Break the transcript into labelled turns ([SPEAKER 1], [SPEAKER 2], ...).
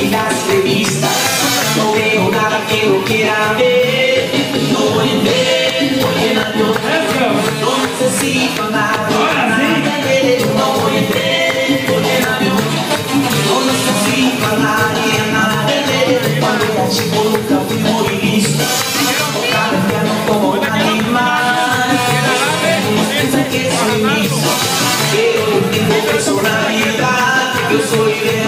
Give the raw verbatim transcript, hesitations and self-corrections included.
[SPEAKER 1] en las revistas. No veo nada que no quiera ver. No voy en tren, voy en avión. No necesito nada, nada de ver. No voy en tren, voy en avión. No necesito a nadie, nada de ver. Cuando era chico nunca fui muy listo. Tocaba el piano como un animal. Piensan que soy listo, pero entiendo que es una realidad. Yo soy de